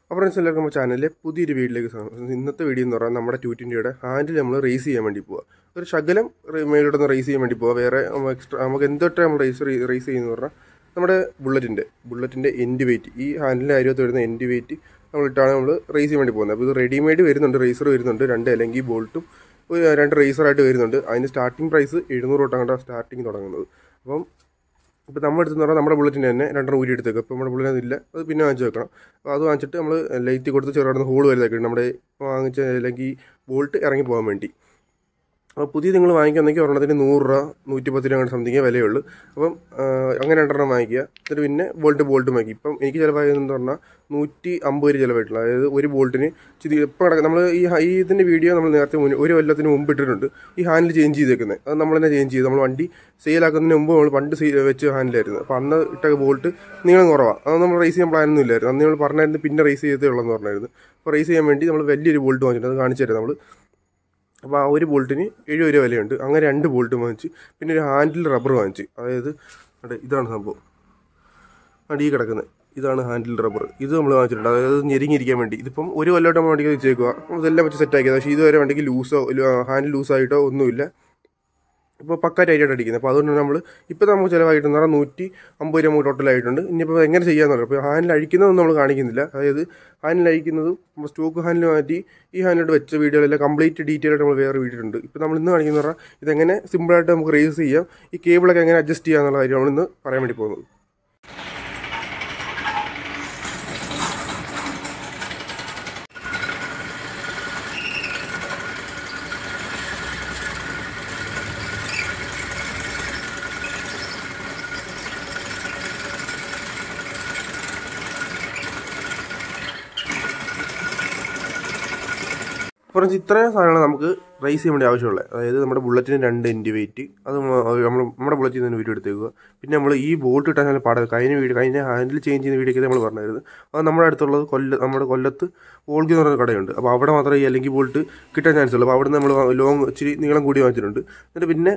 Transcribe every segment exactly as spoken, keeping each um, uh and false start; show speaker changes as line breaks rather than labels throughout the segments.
അപ്പോൾ ഫ്രണ്ട്സ് എല്ലാവർക്കും നമ്മുടെ ചാനലിലെ പുതിയൊരു വീഡിയോയിലേക്ക് സ്വാഗതം. ഇന്നത്തെ വീഡിയോ എന്ന് പറഞ്ഞാൽ നമ്മുടെ ടു ട്വൻറ്റിയുടെ ഹാൻഡിൽ നമ്മൾ റേസ് ചെയ്യാൻ വേണ്ടി പോവുക. ഒരു ശകലം മേലോട്ടൊന്ന് റേസ് ചെയ്യാൻ വേണ്ടി പോവുക. വേറെ എക്സ്ട്രാ നമുക്ക് എന്തൊക്കെ നമ്മൾ റേസ് റേസ് ചെയ്യുന്നത് പറഞ്ഞാൽ നമ്മുടെ ബുള്ളറ്റിൻ്റെ ബുള്ളറ്റിൻ്റെ എൻഡ് വെയിറ്റ്, ഈ ഹാൻഡിലിൻ്റെ അരികത്ത് വരുന്ന എൻഡ് വെയിറ്റ് നമ്മളിട്ടാണ് നമ്മൾ റേസ് ചെയ്യാൻ വേണ്ടി പോകുന്നത്. അപ്പോൾ ഇത് റെഡിമെയ്ഡ് വരുന്നുണ്ട്, റേസർ വരുന്നുണ്ട്, രണ്ട് അല്ലെങ്കിൽ ബോൾട്ടും രണ്ട് റേസറായിട്ട് വരുന്നുണ്ട്. അതിന് സ്റ്റാർട്ടിംഗ് പ്രൈസ് എഴുന്നൂറ് തൊട്ടാണ് സ്റ്റാർട്ടിങ് തുടങ്ങുന്നത്. അപ്പം ഇപ്പോൾ നമ്മൾ എടുത്തെന്ന് പറഞ്ഞാൽ നമ്മുടെ ബുള്ളറ്റിൻ്റെ തന്നെ രണ്ടെണ്ണം ഊരി എടുത്തേക്കും. അപ്പോൾ നമ്മുടെ ബുള്ളറ്റ് ഇല്ല, അത് പിന്നെ വാങ്ങിച്ച് വെക്കണം. അപ്പോൾ അത് വാങ്ങിച്ചിട്ട് നമ്മൾ ലൈറ്റ് കൊടുത്ത് ചെറുതായിട്ട് ഹോൾ വലുതാക്കി നമ്മുടെ വാങ്ങിച്ച അല്ലെങ്കിൽ ബോൾട്ട് ഇറങ്ങി പോകാൻ വേണ്ടി. അപ്പോൾ പുതിയ നിങ്ങൾ വാങ്ങിക്കുകയാണെങ്കിൽ ഒരെണ്ണത്തിന് നൂറ് രൂപ നൂറ്റി പത്ത് രൂപ സംതിങ്ങേ വിലയുള്ളൂ. അപ്പം അങ്ങനെ രണ്ടെണ്ണം വാങ്ങിക്കുക. എന്നിട്ട് പിന്നെ ബോൾട്ട് ബോൾട്ട് വാങ്ങി. ഇപ്പം എനിക്ക് ചിലവായതെന്ന് പറഞ്ഞാൽ നൂറ്റി അമ്പത് രൂപ ചിലവായിട്ടുള്ളൂ. അതായത് ഒരു ബോൾട്ടിന് ചിരി എപ്പോൾ കിടക്കും. നമ്മൾ ഈ ഈ ഇതിൻ്റെ വീഡിയോ നമ്മൾ നേരത്തെ മുന്നേ ഒരു കൊല്ലത്തിന് മുമ്പ് ഇട്ടിട്ടുണ്ട്. ഈ ഹാൻഡിൽ ചേഞ്ച് ചെയ്തേക്കുന്നത് അത് നമ്മൾ തന്നെ ചേഞ്ച് ചെയ്ത് നമ്മൾ വണ്ടി സെയിലാക്കുന്നതിന് മുമ്പ് നമ്മൾ പണ്ട് വെച്ച് ഹാൻഡിലായിരുന്നു. അപ്പോൾ അന്ന് ഇട്ട ബോൾട്ട് നീളം കുറവാണ്. അത് നമ്മൾ റേസ് ചെയ്യാൻ പ്ലാനൊന്നും ഇല്ലായിരുന്നു. അന്ന് നമ്മൾ പറഞ്ഞായിരുന്നു പിന്നെ റേസ് ചെയ്തേ ഉള്ളതെന്ന് പറഞ്ഞായിരുന്നു. അപ്പോൾ റേസ് ചെയ്യാൻ വേണ്ടി നമ്മൾ വലിയൊരു ബോൾട്ട് വാങ്ങിച്ചിട്ട് അത് കാണിച്ചു തരാം നമ്മൾ. അപ്പോൾ ആ ഒരു ബോൾട്ടിന് എഴുപത് രൂപ വിലയുണ്ട്. അങ്ങനെ രണ്ട് ബോൾട്ട് വാങ്ങിച്ച് പിന്നെ ഒരു ഹാൻഡിൽ റബ്ബർ വാങ്ങിച്ച്. അതായത് ഇതാണ് സംഭവം, അടി കിടക്കുന്നത് ഇതാണ് ഹാൻഡിൽ റബ്ബർ. ഇത് നമ്മൾ വാങ്ങിച്ചിട്ടുണ്ട്. അതായത് ഞെരിങ്ങിരിക്കാൻ വേണ്ടി. ഇതിപ്പം ഒരു കൊല്ലമായിട്ട് നമ്മൾ വണ്ടിക്ക് വെച്ചേക്കുക. ഇതെല്ലാം വെച്ച് സെറ്റാക്കിയത്. പക്ഷേ ഇതുവരെ വണ്ടിക്ക് ലൂസോ ഹാൻഡിൽ ലൂസായിട്ടോ ഒന്നുമില്ല. ഇപ്പോൾ പക്ക ടൈറ്റായിട്ട് അടിക്കുന്നത്. അപ്പോൾ അതുകൊണ്ട് നമ്മൾ ഇപ്പോൾ നമുക്ക് ചിലവായിട്ടെന്ന് പറഞ്ഞാൽ നൂറ്റി അമ്പത് രൂപ ടോട്ടലായിട്ടുണ്ട്. ഇനിയിപ്പോൾ എങ്ങനെ ചെയ്യാമെന്ന് പറയാം. അപ്പോൾ ഹാൻഡിൽ അഴിക്കുന്നതൊന്നും നമ്മൾ കാണിക്കുന്നില്ല. അതായത് ഹാൻഡിൽ അഴിക്കുന്നതും നമ്മൾ സ്റ്റോക്ക് ഹാൻഡിൽ മാറ്റി ഈ ഹാൻഡിലോട്ട് വെച്ച വീഡിയോകളെല്ലാം കംപ്ലീറ്റ് ഡീറ്റെയിൽ ആയിട്ട് നമ്മൾ വേറെ വീഡിയോയിട്ടുണ്ട്. ഇപ്പോൾ നമ്മൾ ഇന്ന് കാണിക്കുന്നത് പറഞ്ഞാൽ ഇതെങ്ങനെ സിമ്പിളായിട്ട് നമുക്ക് റേസ് ചെയ്യാം, ഈ കേബിളൊക്കെ എങ്ങനെ അഡ്ജസ്റ്റ് ചെയ്യാമെന്നുള്ള കാര്യം നമ്മൾ ഇന്ന് പറയാൻ വേണ്ടി പോകുന്നത്. കുറച്ച് ഇത്രയും സാധനങ്ങൾ നമുക്ക് റേസ് ചെയ്യാൻ വേണ്ടി ആവശ്യമുള്ളത്. അതായത് നമ്മുടെ ബുള്ളറ്റിന് രണ്ട് എൻഡ് വെയിറ്റ്, അത് നമ്മൾ നമ്മുടെ ബുള്ളറ്റിൽ നിന്ന് വീഡിയോ എടുത്തേക്കുക. പിന്നെ നമ്മൾ ഈ ബോൾട്ട് ഇട്ടാൽ നല്ല പാടാതെ കഴിഞ്ഞ വീഡിയോ കഴിഞ്ഞ ഹാൻഡിൽ ചേഞ്ച് ചെയ്യുന്ന വീഡിയോക്ക് നമ്മൾ പറഞ്ഞായിരുന്നു. അത് നമ്മുടെ അടുത്തുള്ളത് കൊല്ല നമ്മുടെ കൊല്ലത്ത് ഓൾഗി എന്ന് പറയുന്ന കടയുണ്ട്. അപ്പോൾ അവിടെ മാത്രമേ ഈ അല്ലെങ്കിൽ ബോൾട്ട് കിട്ടാൻ ചാൻസ് ഉള്ളൂ. അപ്പോൾ അവിടെ നിന്ന് നമ്മൾ ലോങ് ഇച്ചിരി നീളം കൂടി വാങ്ങിച്ചിട്ടുണ്ട്. എന്നിട്ട് പിന്നെ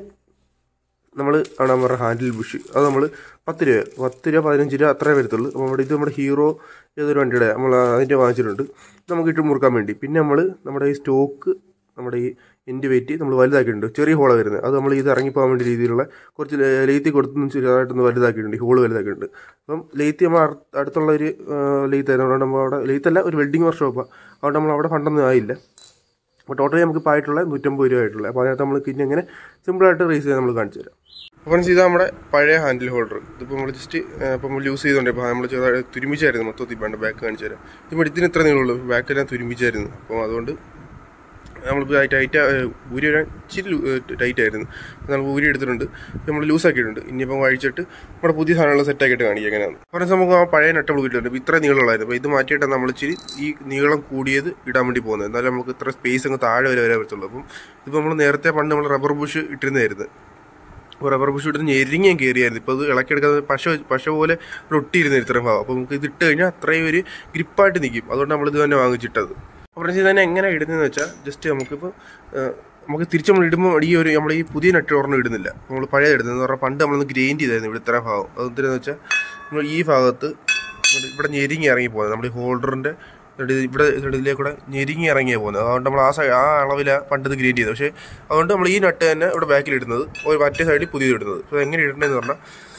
നമ്മൾ അവിടെ നമ്മുടെ ഹാൻഡിൽ ബുഷ് അത് നമ്മൾ പത്ത് രൂപ പത്ത് രൂപ പതിനഞ്ച് രൂപ അത്രേ വരത്തുള്ളൂ. അപ്പോൾ നമ്മുടെ ഇത് നമ്മുടെ ഹീറോ ഏതൊരു വണ്ടിയുടെ നമ്മൾ അതിൻ്റെ വാങ്ങിച്ചിട്ടുണ്ട് നമുക്ക് ഇട്ട് മുറുക്കാൻ വേണ്ടി. പിന്നെ നമ്മൾ നമ്മുടെ ഈ സ്റ്റോക്ക് നമ്മുടെ ഈ എൻഡ് വെയിറ്റ് നമ്മൾ വലുതാക്കിയിട്ടുണ്ട്. ചെറിയ ഹോളാണ് വരുന്നത്. അത് നമ്മൾ ഇത് ഇറങ്ങിപ്പോകാൻ വേണ്ടി രീതിയിലുള്ള കുറച്ച് ലെയ്ത്തി കൊടുത്തൊന്നും ചെറുതായിട്ടൊന്ന് വലുതാക്കിയിട്ടുണ്ട്. ഈ ഹോള് വലുതാക്കിയിട്ടുണ്ട്. അപ്പം ലെയ്ത്തി നമ്മൾ അടുത്തുള്ള ഒരു ലെയ്ത്ത് ആയിരുന്നു. അതുകൊണ്ട് നമ്മൾ അവിടെ ലെയ്ത്തല്ല ഒരു വെൽഡിങ് വർക്ക്ഷോപ്പാണ്. അതുകൊണ്ട് നമ്മൾ അവിടെ ഫണ്ടൊന്നും ആയില്ല. അപ്പോൾ ടോട്ടലി നമുക്ക് ഇപ്പോൾ ആയിട്ടുള്ള നൂറ്റമ്പത് രൂപ ആയിട്ടുള്ളത്. അപ്പോൾ അതിനകത്ത് നമ്മൾ പിന്നെ എങ്ങനെ സിമ്പിളായിട്ട് റേസ് ചെയ്യാൻ നമ്മൾ കാണിച്ചു തരാം. അപ്പോൾ ഇത് നമ്മുടെ പഴയ ഹാൻഡിൽ ഹോൾഡർ. ഇതിപ്പോൾ നമ്മൾ ജസ്റ്റ് ഇപ്പോൾ നമ്മൾ യൂസ് ചെയ്തുകൊണ്ട് ഇപ്പോൾ നമ്മൾ ചെറുതായിട്ട് തുരുമ്പിച്ചായിരുന്നു മൊത്തത്തിൽ. വേണ്ട ബാക്ക് കാണിച്ചു തരാം. ഇതിപ്പോൾ ഇതിന് ഇത്ര നീളമുള്ളൂ, ബാക്കെല്ലാം തുരുമ്പിച്ചായിരുന്നു. അപ്പോൾ അതുകൊണ്ട് നമ്മളിപ്പോൾ ടൈറ്റ് ഊരി വരാൻ ഇച്ചിരി ടൈറ്റ് ആയിരുന്നു. നമ്മൾ ഊരി എടുത്തിട്ടുണ്ട്, നമ്മൾ ലൂസാക്കിയിട്ടുണ്ട്. ഇനിയിപ്പോൾ കഴിച്ചിട്ട് നമ്മുടെ പുതിയ സാധനങ്ങൾ സെറ്റാക്കിയിട്ട് കാണിക്കുക എങ്ങനെയാണ്. പറഞ്ഞ നമുക്ക് ആ പഴയ നട്ട് നമ്മൾ വീട്ടിലുണ്ട്. ഇപ്പോൾ ഇത്ര നീളമുള്ളായിരുന്നു. അപ്പോൾ ഇത് മാറ്റിയിട്ടാണ് നമ്മൾ ഇച്ചിരി ഈ നീളം കൂടിയത് ഇടാൻ വേണ്ടി പോകുന്നത്. എന്നാലും നമുക്ക് ഇത്ര സ്പേസ് അങ്ങ് താഴെ വരെ വരാൻ പറ്റുള്ളൂ. അപ്പം ഇതിപ്പോൾ നമ്മൾ നേരത്തെ പണ്ട് നമ്മൾ റബ്ബർ ബുഷ് ഇട്ടിരുന്നതായിരുന്നു. അപ്പോൾ റബ്ബർ ബുഷ് ഇട്ടിന് ഞെരിങ്ങ കയറിയായിരുന്നു. ഇപ്പോൾ അത് ഇളക്കിയെടുക്കാതെ പശ പശ പോലെ ഒട്ടിയിരുന്നത് ഇത്രയും ഭാഗം. അപ്പോൾ നമുക്ക് ഇത് ഇട്ട് കഴിഞ്ഞാൽ അത്രയും ഒരു ഗ്രിപ്പായിട്ട് നിൽക്കും. അതുകൊണ്ട് നമ്മളിത് തന്നെ വാങ്ങിച്ചിട്ടത്. അപ്പോൾ ഇത് തന്നെ എങ്ങനെ ഇടുന്നതെന്ന് വെച്ചാൽ ജസ്റ്റ് നമുക്കിപ്പോൾ നമുക്ക് തിരിച്ച് നമ്മൾ ഇടുമ്പോൾ ഈ ഒരു നമ്മൾ ഈ പുതിയ നെറ്റ് ഓർമ്മ ഇടുന്നില്ല. നമ്മൾ പഴയ ഇടുന്നതെന്ന് പറഞ്ഞാൽ പണ്ട് നമ്മളൊന്ന് ഗ്രൈൻഡ് ചെയ്തായിരുന്നു ഇവിടെ ഇത്രയും ഭാഗം. അതെന്തിനാന്ന് വെച്ചാൽ നമ്മൾ ഈ ഭാഗത്ത് ഇവിടെ ഞെരിങ്ങി ഇറങ്ങി പോകുന്നത് നമ്മൾ ഈ ഹോൾഡറിൻ്റെ ഇവിടെ ഇതിലേക്കൂടെ ഞെരിങ്ങി ഇറങ്ങിയാണ് പോകുന്നത്. അതുകൊണ്ട് നമ്മൾ ആ സൈഡ് ആ അളവിലാണ് പണ്ടത് ഗ്രൈൻഡ് ചെയ്തത്. പക്ഷേ അതുകൊണ്ട് നമ്മൾ ഈ നട്ട് തന്നെ ഇവിടെ ബാക്കിൽ ഇടുന്നത്, ഒരു മറ്റേ സൈഡിൽ പുതിയത് ഇടുന്നത്. അപ്പോൾ എങ്ങനെ ഇടേണ്ടതെന്ന് പറഞ്ഞാൽ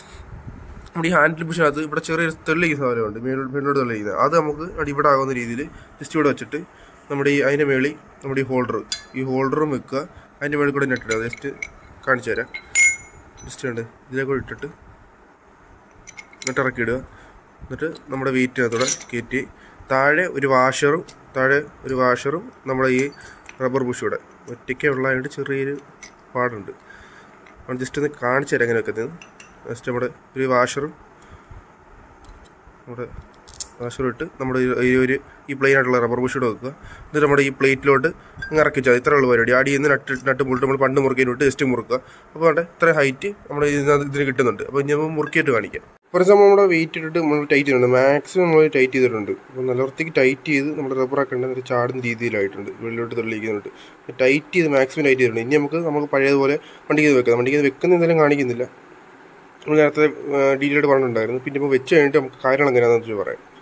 നമ്മുടെ ഈ ഹാൻഡിൽ ബുഷിനകത്ത് ഇവിടെ ചെറിയൊരു തെളിയിക്കുന്ന സാധനമുണ്ട്, മേലോട്ട് മേലോട്ട് തെളിയിക്കുന്നത്. അത് നമുക്ക് ഇവിടെ ആകുന്ന രീതിയിൽ ജസ്റ്റ് ഇവിടെ വെച്ചിട്ട് നമ്മുടെ ഈ അതിൻ്റെ മേളിൽ നമ്മുടെ ഈ ഹോൾഡർ ഈ ഹോൾഡറും വെക്കുക. അതിൻ്റെ മേളിൽ കൂടെ നെട്ടിടുക. ജസ്റ്റ് കാണിച്ചു തരാം. ജസ്റ്റ് ഉണ്ട് ഇതിലേക്കൂടെ ഇട്ടിട്ട് നെട്ടിറക്കി ഇടുക. എന്നിട്ട് നമ്മുടെ വെയിറ്റിനകത്തൂടെ കയറ്റി താഴെ ഒരു വാഷറും താഴെ ഒരു വാഷറും നമ്മുടെ ഈ റബ്ബർ ബുഷും ഇവിടെ ഒറ്റയ്ക്ക് ഉള്ളതായിട്ട് ചെറിയൊരു പാടുണ്ട്. അപ്പോൾ ജസ്റ്റ് ഒന്ന് കാണിച്ചു തരാം എങ്ങനെ വെക്കുന്നത്. ജസ്റ്റ് നമ്മുടെ ഒരു വാഷറും നമ്മുടെ വാഷറും ഇട്ട് നമ്മുടെ ഈ ഒരു ഈ പ്ലെയിൻ ആയിട്ടുള്ള റബ്ബർ ബുഷൂടെ വെക്കുക. എന്നിട്ട് നമ്മുടെ ഈ പ്ലേറ്റിലോട്ട് അങ്ങ് ഇറക്കി വെച്ചാൽ ഇത്ര ഉള്ള പരിപാടി. ആടി നിന്ന് നട്ട് നട്ട് മുറിട്ട് നമ്മൾ പണ്ട് മുറുക്കിയിട്ട് ജസ്റ്റ് മുറുക്കുക. അപ്പോൾ അവിടെ ഇത്ര ഹൈറ്റ് നമ്മൾ ഇതിന് കിട്ടുന്നുണ്ട്. അപ്പോൾ ഇനി നമ്മൾ മുറുക്കിയിട്ട് കാണിക്കാം. ഫോർ എക്സാമ്പിൾ നമ്മുടെ വെയിറ്റ് ഇട്ടിട്ട് നമ്മൾ ടൈറ്റ് ചെയ്തിട്ടുണ്ട്. മാക്സിമം നമ്മൾ ടൈറ്റ് ചെയ്തിട്ടുണ്ട്. അപ്പോൾ നല്ല വൃത്തിക്ക് ടൈറ്റ് ചെയ്ത് നമ്മുടെ റബ്ബറൊക്കെ ഉണ്ടെങ്കിൽ ചാടുന്ന രീതിയിലായിട്ടുണ്ട്. വെള്ളിലോട്ട് തെളിയിക്കുന്നുണ്ട്. ടൈറ്റ് ചെയ്ത് മാക്സിമം ടൈറ്റ് ചെയ്തിട്ടുണ്ട്. ഇനി നമുക്ക് നമുക്ക് പഴയതുപോലെ വണ്ടിക്ക് വെക്കാം. വണ്ടിക്ക് വെക്കുന്ന എന്തെങ്കിലും കാണിക്കുന്നില്ല. നമ്മൾ നേരത്തെ ഡീറ്റെയിൽഡ് പറഞ്ഞിട്ടുണ്ടായിരുന്നു. പിന്നെ ഇപ്പോൾ വെച്ച് കഴിഞ്ഞിട്ട് നമുക്ക് കാര്യങ്ങൾ എങ്ങനെയാണെന്ന് വെച്ച് പറയാം.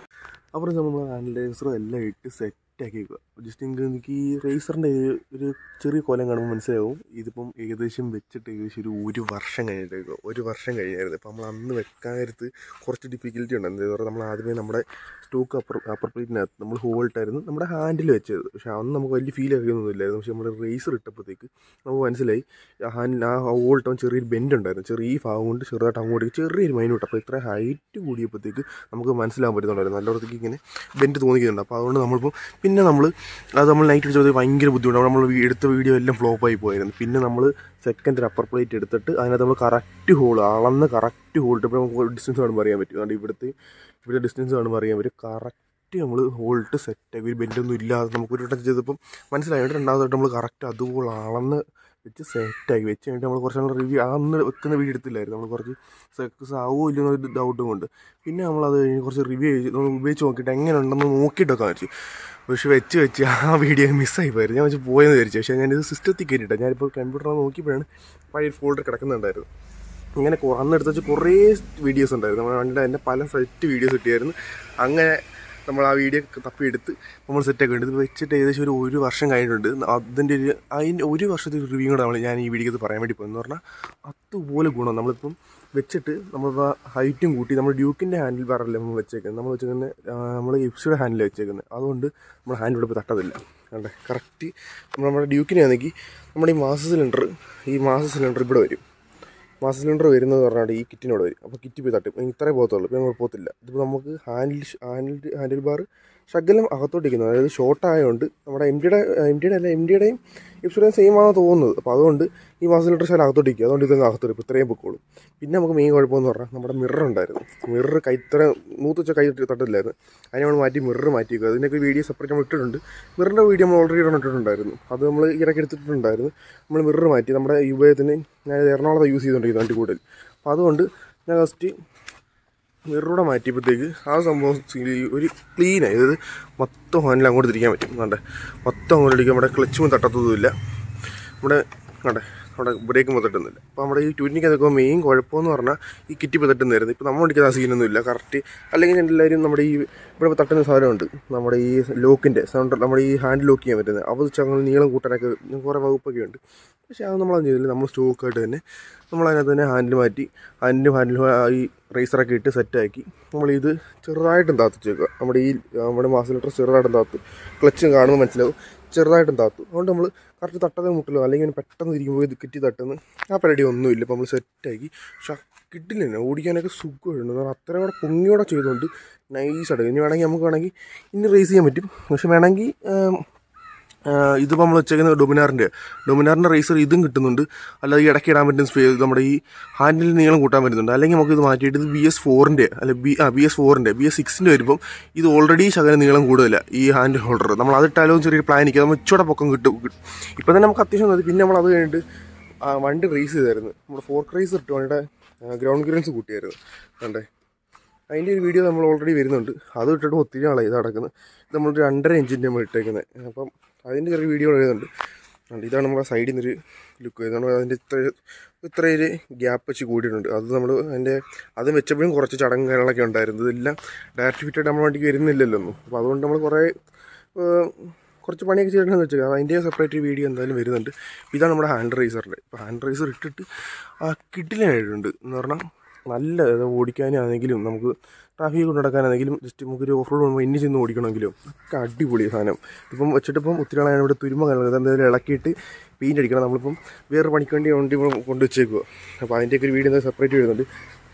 അപ്പോൾ നമ്മൾ ഹാൻഡിൽ റൈസറും എല്ലാം ഇട്ട് സെറ്റാക്കി വെക്കുക. ജസ്റ്റ് നിങ്ങൾക്ക് എനിക്ക് ഈ റേസറിൻ്റെ ഒരു ചെറിയ കോലം കാണുമ്പോൾ മനസ്സിലാവും ഇതിപ്പം ഏകദേശം വെച്ചിട്ട് ഏകദേശം ഒരു ഒരു വർഷം കഴിഞ്ഞിട്ട് ഒരു വർഷം കഴിഞ്ഞായിരുന്നു. അപ്പോൾ നമ്മൾ അന്ന് വെക്കാൻ നേരത്ത് കുറച്ച് ഡിഫിക്കൽറ്റി ഉണ്ട്. എന്താ പറയുക, നമ്മൾ ആദ്യമേ നമ്മുടെ സ്റ്റോക്ക് അപ്പർ അപ്പർ പ്ലേറ്റിനകത്ത് നമ്മൾ ഹോൾട്ടായിരുന്നു നമ്മുടെ ഹാൻഡിൽ വെച്ചത്. പക്ഷേ അന്ന് നമുക്ക് വലിയ ഫീൽ അറിയുന്നൊന്നുമില്ലായിരുന്നു. പക്ഷേ നമ്മൾ റേസർ ഇട്ടപ്പോഴത്തേക്ക് നമുക്ക് മനസ്സിലായി ഹാൻഡിൽ ആ ഹോൾട്ടാൻ ചെറിയൊരു ബെൻഡ് ഉണ്ടായിരുന്നു. ചെറിയ ഭാഗം കൊണ്ട് ചെറുതായിട്ട് അങ്ങോട്ടേക്ക് ചെറിയൊരു മൈനൂട്ട്. അപ്പോൾ ഇത്ര ഹൈറ്റ് കൂടിയപ്പോഴത്തേക്ക് നമുക്ക് മനസ്സിലാകാൻ പറ്റുന്നുണ്ടായിരുന്നു. നല്ലവർക്ക് ഇങ്ങനെ ബെൻഡ് തോന്നിക്കുന്നുണ്ട്. അപ്പോൾ അതുകൊണ്ട് നമ്മളിപ്പോൾ പിന്നെ നമ്മൾ അത് നമ്മൾ നൈറ്റ് അടിച്ചത് ഭയങ്കര ബുദ്ധിമുട്ടാണ്. നമ്മൾ എടുത്ത വീഡിയോ എല്ലാം ഫ്ലോപ്പായി പോയായിരുന്നു. പിന്നെ നമ്മൾ സെക്കൻഡ് അപ്പർ പ്ലേറ്റ് എടുത്തിട്ട് അതിനകത്ത് നമ്മൾ കറക്റ്റ് ഹോൾ അളന്ന് കറക്റ്റ് ഹോൾട്ട് ഇപ്പോൾ നമുക്ക് ഡിസ്റ്റൻസ് കാണുമ്പോൾ അറിയാൻ പറ്റും. അതുകൊണ്ട് ഇവിടുത്തെ ഇവിടെ ഡിസ്റ്റൻസ് കാണുമ്പോൾ അറിയാൻ പറ്റും. കറക്റ്റ് നമ്മൾ ഹോൾട്ട് സെറ്റാക്കി ഒരു ബെൻഡൊന്നും ഇല്ലാതെ നമുക്കൊരു വട്ടം ചെയ്തപ്പം മനസ്സിലായിട്ട് രണ്ടാമതായിട്ട് നമ്മൾ കറക്റ്റ് അതുപോലെ അളന്ന് വെച്ച് സെറ്റാക്കി വെച്ച് കഴിഞ്ഞിട്ട് നമ്മൾ കുറച്ച് നാൾ റിവ്യൂ അന്ന് വെക്കുന്ന വീഡിയോ എടുത്തില്ലായിരുന്നു. നമ്മൾ കുറച്ച് സക്സസ് ആവുമോ ഇല്ലെന്നൊരു ഡൗട്ടും കൊണ്ട് പിന്നെ നമ്മളത് കഴിഞ്ഞ് കുറച്ച് റിവ്യൂ ചെയ്ത് നമ്മൾ ഉപയോഗിച്ച് നോക്കിയിട്ട് എങ്ങനെ ഉണ്ടെന്ന് നോക്കിയിട്ടൊക്കെ വെച്ചു. പക്ഷെ വെച്ച് വെച്ച് ആ വീഡിയോ മിസ്സായി പോയിരുന്നു. ഞാൻ വെച്ച് പോയെന്ന് വിചാരിച്ചു. പക്ഷേ ഞാനിത് സിസ്റ്റത്തിൽ കയറ്റിയിട്ടാണ്. ഞാനിപ്പോൾ കമ്പ്യൂട്ടറിൽ നോക്കിയപ്പോഴാണ് പഴയ ഫോൾഡർ കിടക്കുന്നുണ്ടായിരുന്നു. ഇങ്ങനെ അന്നെടുത്ത് വെച്ച് കുറേ വീഡിയോസ് ഉണ്ടായിരുന്നു. നമ്മൾ കണ്ടിട്ട് എൻ്റെ പല സെറ്റ് വീഡിയോസ് കിട്ടിയായിരുന്നു. അങ്ങനെ നമ്മൾ ആ വീഡിയോ തപ്പിയെടുത്ത് നമ്മൾ സെറ്റൊക്കെ ഉണ്ട്. ഇത് വെച്ചിട്ട് ഏകദേശം ഒരു ഒരു വർഷം കഴിഞ്ഞിട്ടുണ്ട്. അതിൻ്റെ ഒരു അതിൻ്റെ ഒരു വർഷത്തെ റിവ്യൂ കൂടെ നമ്മൾ ഞാൻ ഈ വീഡിയോക്ക് പറയാൻ വേണ്ടി പോകുന്നത് പറഞ്ഞാൽ അതുപോലെ ഗുണം. നമ്മളിപ്പം വെച്ചിട്ട് നമ്മളിപ്പോൾ ഹൈറ്റും കൂട്ടി നമ്മൾ ഡ്യൂക്കിൻ്റെ ഹാൻഡിൽ ബാറല്ലേ നമ്മൾ വെച്ചേക്കുന്നത്. നമ്മൾ വെച്ചേക്കുന്നത് നമ്മൾ എഫ്സിയുടെ ഹാൻഡിൽ വെച്ചേക്കുന്നത്. അതുകൊണ്ട് നമ്മൾ ഹാൻഡിൽ ഇപ്പോൾ തട്ടതില്ല. കണ്ടേ കറക്റ്റ് നമ്മുടെ ഡ്യൂക്കിനാണെങ്കിൽ നമ്മുടെ ഈ മാസ സിലിണ്ടർ ഈ മാസ സിലിണ്ടർ ഇവിടെ വരും. മാസ സിലിണ്ടർ വരുന്നത് പറഞ്ഞാൽ ഈ കിറ്റിനോട് വരും. അപ്പോൾ കിറ്റ് പോയി തട്ടും. ഇത്രേ പോകത്തുള്ളൂ. ഇപ്പോൾ നമ്മൾ പോകത്തില്ല. ഇതിപ്പോൾ നമുക്ക് ഹാൻഡിൽ ഹാൻഡിൽ ഹാൻഡിൽ ബാർ ശകലം അകത്തോട്ടിരിക്കുന്നത്. അതായത് ഷോർട്ടായതുകൊണ്ട് നമ്മുടെ എം ഡിയുടെ എം ഡിയുടെ അല്ല എം ഡിയുടെയും എഫ്സിയുടെയും സെയിം ആണെന്ന് തോന്നുന്നത്. അപ്പോൾ അതുകൊണ്ട് ഈ മാസ സിലിണ്ടർ ശകലം അകത്തോട്ടിരിക്കുക. അതുകൊണ്ട് ഇതൊന്നും അകത്തോട്ട് ഇപ്പോൾ ഇത്രയും പൊക്കോളും. പിന്നെ നമുക്ക് മെയിൻ കുഴപ്പമെന്ന് പറഞ്ഞാൽ നമ്മുടെ മിറർ ഉണ്ടായിരുന്നു. മിറർ കൈ ഇത്ര നൂത്ത് വെച്ച കൈ തട്ടില്ലായിരുന്നു. അതിനെ നമ്മൾ മാറ്റി മിറർ മാറ്റി വയ്ക്കുക. അതിനൊക്കെ വീഡിയോ സെപ്പറേറ്റ് നമ്മൾ ഇട്ടിട്ടുണ്ട്. മിററിൻ്റെ വീഡിയോ നമ്മൾ ഓൾറെഡി ഇട്ടിട്ടുണ്ടായിരുന്നു. അത് നമ്മൾ ഇടയ്ക്ക് എടുത്തിട്ടുണ്ടായിരുന്നു. നമ്മൾ മിറർ മാറ്റി നമ്മുടെ ഉപയോഗത്തിന് ഞാൻ എറണാകുളത്ത് യൂസ് ചെയ്തുകൊണ്ടിരിക്കുന്നത് വണ്ടി കൂടുതൽ. അപ്പോൾ അതുകൊണ്ട് ഞാൻ ഫസ്റ്റ് മിററൂടെ മാറ്റിയപ്പോഴത്തേക്ക് ആ സംഭവം ഒരു ക്ലീനായി. അതായത് മൊത്തം ഹാൻഡിൽ അങ്ങോട്ട് തിരിക്കാൻ പറ്റും. കണ്ടേ മൊത്തം അങ്ങോട്ട് അടിക്കുക. നമ്മുടെ ക്ലച്ചും തട്ടത്തതുമില്ല. നമ്മുടെ കണ്ടേ നമ്മുടെ ബ്രേക്കും തട്ടുന്നില്ല. അപ്പോൾ നമ്മുടെ ഈ ട്വൻറ്റിക്ക് അതൊക്കെ മെയിൻ കുഴപ്പമെന്ന് പറഞ്ഞാൽ ഈ കിറ്റ് ഇപ്പോൾ തട്ടുന്നതായിരുന്നു. ഇപ്പോൾ നമ്മൾ അടിക്കുന്ന ആ സീനൊന്നും ഇല്ല കറക്റ്റ്. അല്ലെങ്കിൽ എല്ലാവരും നമ്മുടെ ഈ ഇവിടെ തട്ടുന്ന സാധനമുണ്ട്. നമ്മുടെ ഈ ലോക്കിൻ്റെ സൗണ്ട് നമ്മുടെ ഈ ഹാൻഡ് ലോക്ക് ചെയ്യാൻ പറ്റുന്നത്. അപ്പോൾ ചങ്ങനെ നീളം കൂട്ടാനൊക്കെ കുറേ വകുപ്പൊക്കെ ഉണ്ട്. പക്ഷേ അത് നമ്മളത് ചെയ്തില്ല. നമ്മൾ സ്റ്റോക്കായിട്ട് തന്നെ നമ്മളതിനകത്ത് തന്നെ ഹാൻഡിൽ മാറ്റി ഹാൻഡിലും ഹാൻഡിലും ഈ റേസറൊക്കെ ഇട്ട് സെറ്റാക്കി നമ്മളിത് ചെറുതായിട്ടും താത്തിച്ച് വെക്കുക. നമ്മുടെ ഈ നമ്മുടെ മാസ ലിറ്റർ ചെറുതായിട്ടും താത്ത് ക്ലച്ചും കാണുമ്പോൾ മനസ്സിലാവും ചെറുതായിട്ടും താത്തു. അതുകൊണ്ട് നമ്മൾ കറക്റ്റ് തട്ടതേ മുട്ടില്ലോ. അല്ലെങ്കിൽ പെട്ടെന്ന് ഇരിക്കുമ്പോൾ ഇത് കിറ്റി തട്ടുന്ന ആ പരിപാടി ഒന്നുമില്ല. അപ്പോൾ നമ്മൾ സെറ്റാക്കി. പക്ഷേ കിട്ടില്ല തന്നെ ഓടിക്കാനൊക്കെ സുഖമായിട്ടുണ്ട്. കാരണം അത്രയും കൂടെ പൊങ്ങിയോടെ ചെയ്തുകൊണ്ട് നൈസായിട്ട് ഇനി വേണമെങ്കിൽ നമുക്ക് വേണമെങ്കിൽ ഇനി റേസ് ചെയ്യാൻ പറ്റും. പക്ഷെ വേണമെങ്കിൽ ഇതിപ്പോൾ നമ്മൾ വെച്ചേക്കുന്നത് ഡൊമിനാറിൻ്റെ ഡൊമിനാറിൻ്റെ റേസർ ഇതും കിട്ടുന്നുണ്ട്. അല്ലാതെ ഈ ഇടയ്ക്ക് ഇടാൻ പറ്റുന്ന സ്പേ നമ്മുടെ ഈ ഹാൻഡിൽ നീളം കൂട്ടാൻ പറ്റുന്നുണ്ട്. അല്ലെങ്കിൽ നമുക്ക് ഇത് മാറ്റിയിട്ട് ഇത് ബി എസ് ഫോറിൻ്റെ അല്ല ബി ആ ബി എസ് ഫോറിൻ്റെ ബി എസ് സിക്സിൻ്റെ വരുമ്പം ഇത് ഓൾറെഡി ശകലം നീളം കൂടുതലില്ല ഈ ഹാൻഡിൽ ഹോൾഡർ. നമ്മൾ അതിട്ടാലും ചെറിയൊരു പ്ലാൻ നിൽക്കുക. നമ്മൾ ഇച്ചോടെ പൊക്കം കിട്ടും. ഇപ്പം തന്നെ നമുക്ക് അത്യാവശ്യം മതി. പിന്നെ നമ്മൾ അത് കഴിഞ്ഞിട്ട് വണ്ടി റേസ് ചെയ്തായിരുന്നു. നമ്മുടെ ഫോർക്ക് റേസ് ഇട്ട് വണ്ടിയുടെ ഗ്രൗണ്ട് ക്ലിയറൻസ് കൂട്ടിയായിരുന്നു. കണ്ടേ അതിൻ്റെ ഒരു വീഡിയോ നമ്മൾ ഓൾറെഡി വരുന്നുണ്ട്. അത് ഇട്ടിട്ട് ഒത്തിരി ആളായി ഇത് നടക്കുന്നത്. ഇത് നമ്മൾ രണ്ടര ഇഞ്ചിൻ്റെ നമ്മൾ ഇട്ടേക്കുന്നത്. അപ്പം അതിൻ്റെ ചെറിയ വീഡിയോ വരുന്നുണ്ട്. ഇതാണ് നമ്മുടെ സൈഡിൽ നിന്നൊരു ലുക്ക് വരുന്നത്. നമ്മൾ അതിൻ്റെ ഇത്ര ഇത്രയൊരു ഗ്യാപ്പ് വെച്ച് കൂടിയിട്ടുണ്ട്. അത് നമ്മൾ അതിൻ്റെ അതും വെച്ചപ്പോഴും കുറച്ച് ചടങ്ങുകളൊക്കെ ഉണ്ടായിരുന്നു. ഇതെല്ലാം ഡയറക്റ്റ് ഫിറ്റായിട്ട് നമ്മൾ വണ്ടിക്ക് വരുന്നില്ലല്ലോ ഒന്നും. അപ്പോൾ അതുകൊണ്ട് നമ്മൾ കുറേ കുറച്ച് പണിയൊക്കെ ചെയ്തിട്ടുണ്ടെന്ന് വെച്ചാൽ കാരണം അതിൻ്റെ സെപ്പറേറ്റ് വീഡിയോ എന്തായാലും വരുന്നുണ്ട്. ഇതാണ് നമ്മുടെ ഹാൻഡ് റേസറിൻ്റെ. ഇപ്പോൾ ഹാൻഡ് റേസർ ഇട്ടിട്ട് ആ കിഡിലായിട്ടുണ്ട് എന്ന് പറഞ്ഞാൽ നല്ല ഓടിക്കാനാണെങ്കിലും നമുക്ക് ട്രാഫിക് കൊണ്ട് നടക്കാനാണെങ്കിലും ജസ്റ്റ് നമുക്കൊരു ഓഫ് റോഡ് പോകുമ്പോൾ ഇനി ചെന്ന് ഓടിക്കണമെങ്കിലും ഒക്കെ അടിപൊളി സാധനം. ഇപ്പം വെച്ചിട്ടിപ്പം ഒത്തിരി ആളാണ് ഇവിടെ തുരുമ്പ കാണുന്നത്. എന്തായാലും ഇളക്കിയിട്ട് പെയിൻ്റ് അടിക്കണം. നമ്മളിപ്പം വേറെ പണിക്ക് വേണ്ടി വണ്ടി കൊണ്ട് വെച്ചേക്കുക. അപ്പോൾ അതിൻ്റെയൊക്കെ ഒരു വീഡിയോ എന്തായാലും സെപ്പറേറ്റ് വരുന്നുണ്ട്.